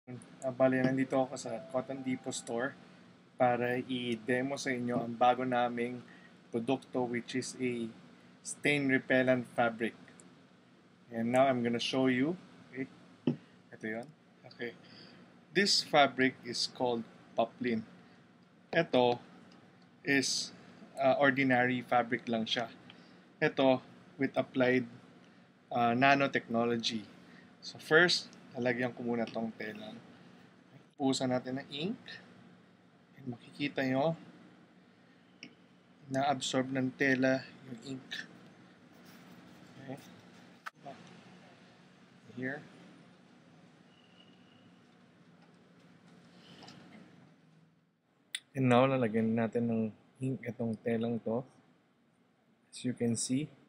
Bale, nandito ako sa Cotton Depot store para i-demo sa inyo ang bago naming produkto, which is a stain repellent fabric. And now I'm gonna show you. Okay, ito yun. Okay, this fabric is called poplin. Ito is ordinary fabric lang siya. Ito with applied nanotechnology. So first, lalagyan ko muna tong telang. Pusan natin ng ink. And makikita nyo, na-absorb ng tela yung ink. Okay. Here. And now, lalagyan natin ng ink itong telang to. As you can see,